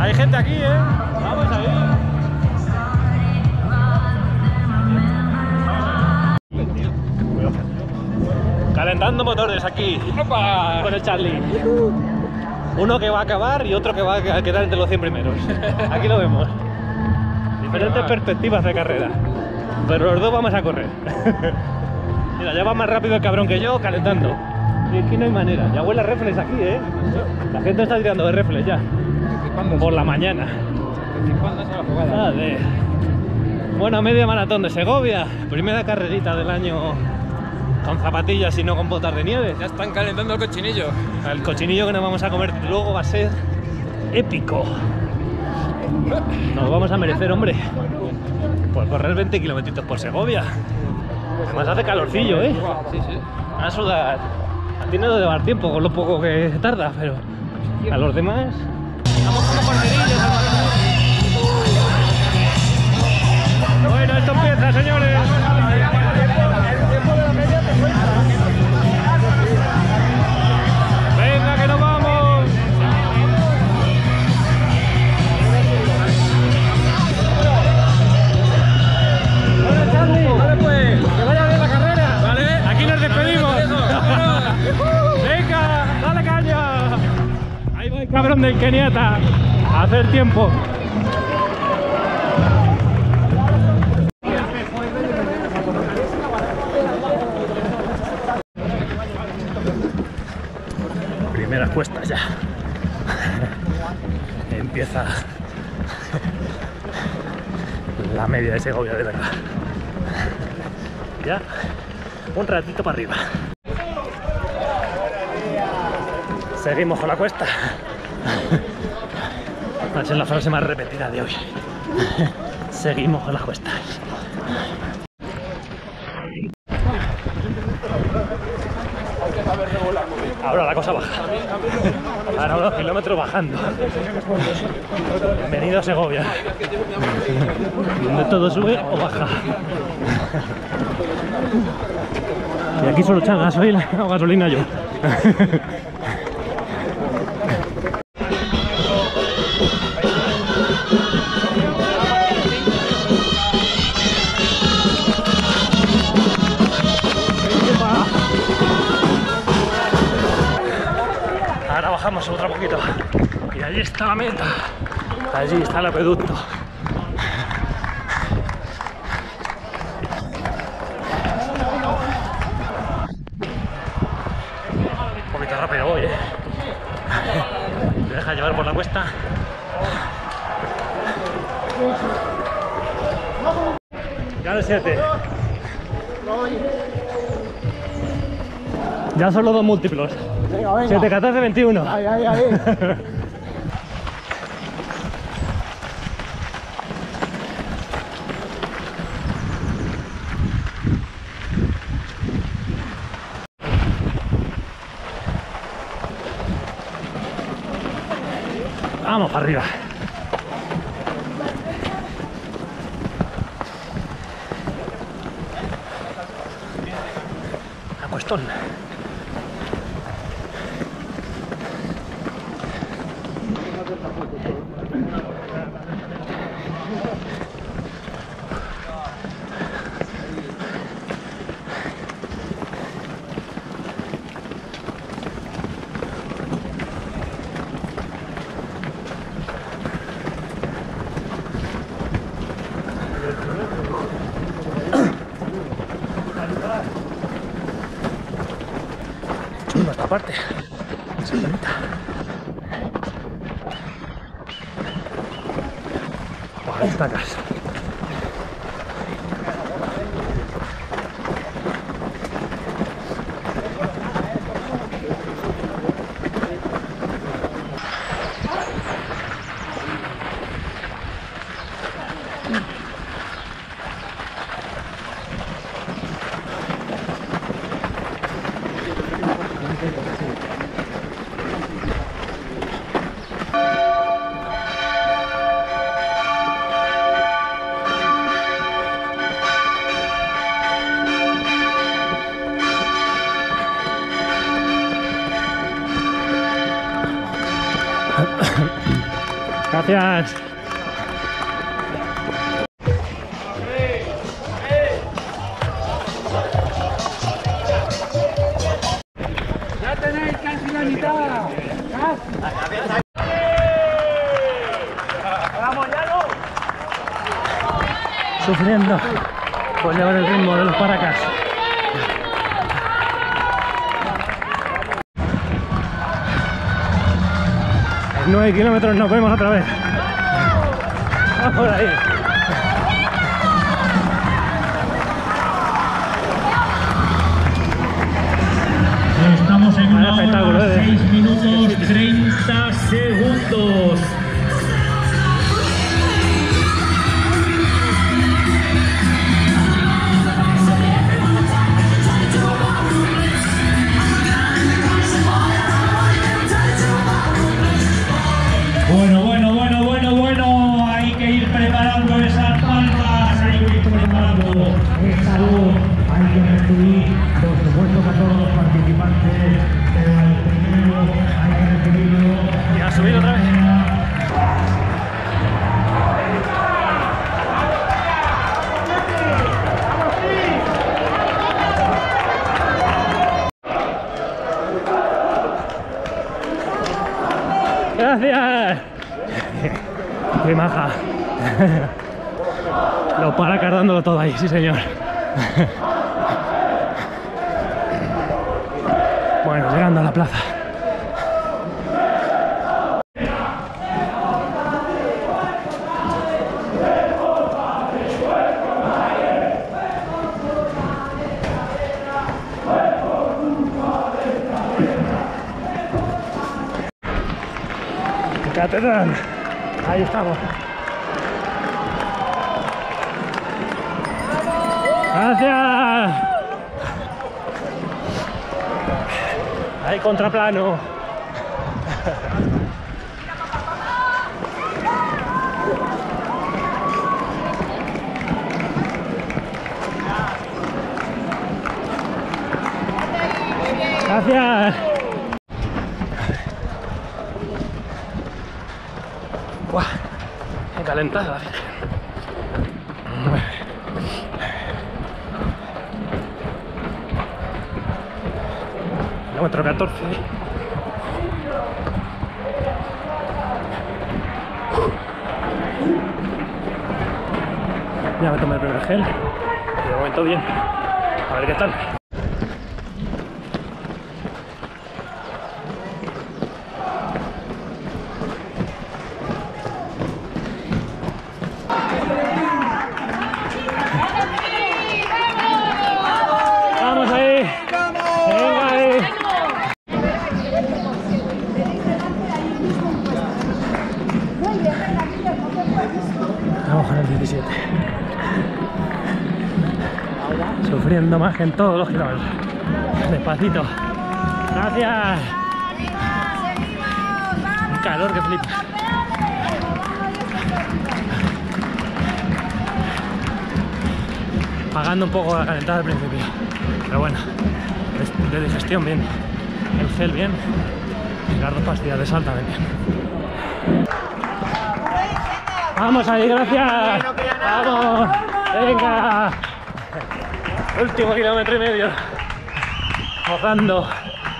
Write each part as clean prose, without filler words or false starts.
Hay gente aquí, ¿eh? Vamos ahí. Calentando motores aquí. ¡Opa! Con el Charlie. Uno que va a acabar y otro que va a quedar entre los 100 primeros. Aquí lo vemos. Diferentes perspectivas de carrera. Pero los dos vamos a correr. Mira, ya va más rápido el cabrón que yo calentando. Y aquí no hay manera. Ya huele a reflex aquí, ¿eh? La gente está tirando de reflex ya. Por la mañana. Joder. Bueno, media maratón de Segovia. Primera carrerita del año con zapatillas y no con botas de nieve. Ya están calentando el cochinillo. El cochinillo que nos vamos a comer luego va a ser épico. Nos vamos a merecer, hombre, por correr 20 kilómetros por Segovia. Además hace calorcillo, ¿eh? Sí, sí. A sudar. A ti no debe dar tiempo con lo poco que tarda, pero a los demás... Vamos como corderillos. Bueno, esto empieza, señores. Venga, que nos vamos. Hola, Charlie. Vale, pues, que vaya bien la carrera. Vale. Aquí nos despedimos. Venga, dale caña. Ahí va el cabrón del Keniata a hacer tiempo. Primeras cuestas ya. Empieza la media de Segovia de verdad. Ya un ratito para arriba. Seguimos con la cuesta. Va a ser la frase más repetida de hoy. Seguimos con las cuestas. Ahora la cosa baja. Ahora unos kilómetros bajando. Bienvenido a Segovia, donde todo sube o baja. Y aquí solo echan gasolina o gasolina yo. Ahora bajamos otro poquito y allí está la meta, allí está el acueducto. Un poquito rápido voy, me deja llevar por la cuesta. Ya de 7. Ya son los dos múltiplos. Venga, venga. 7, 14, 21. Ahí, ahí, ahí. Vamos para arriba. Acuestón. Chulo esta parte. Es bonita. Buah, estacas. Gracias. Ya tenéis casi la mitad. ¡Vamos, ya no! Sufriendo por llevar el ritmo de los Paracas. En 9 kilómetros nos vemos otra vez. Vamos ahí. Estamos en una espectáculo, hora, 6 minutos 30 segundos. Bueno, hay que ir preparando esas palmas, hay que ir preparando esa voz, hay que recibir, por supuesto, a todos los participantes, pero al primero hay que recibirlo. Y a subir otra vez. Gracias. Qué maja. Lo para cargándolo todo ahí, sí señor. Bueno, llegando a la plaza. Catedral. Ahí estamos. Gracias. Ahí contraplano. Gracias. ¡Guau! ¡Qué calentada la Virgen! Kilómetro 14. Ya me tomé el primer gel. Y de momento bien. A ver qué tal. Vamos ahí. Venga ahí. Vamos con el 17. Sufriendo más que en todos los kilómetros. Despacito. Gracias. Un calor que flipas. Pagando un poco la calentada al principio. Pero bueno, de digestión bien. El gel bien. Y las 2 pastillas de sal también bien. Vamos ahí, gracias. Vamos. Venga. Último kilómetro y medio. Gozando.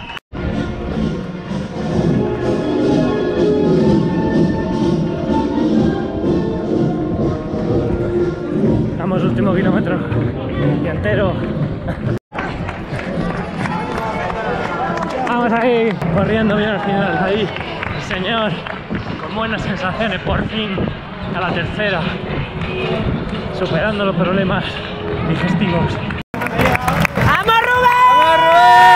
Vamos, último kilómetro. Y entero. Vamos ahí, corriendo bien al final. Ahí, el señor, con buenas sensaciones, por fin, a la tercera. Superando los problemas digestivos. ¡Vamos, Rubén! ¡Vamos, Rubén!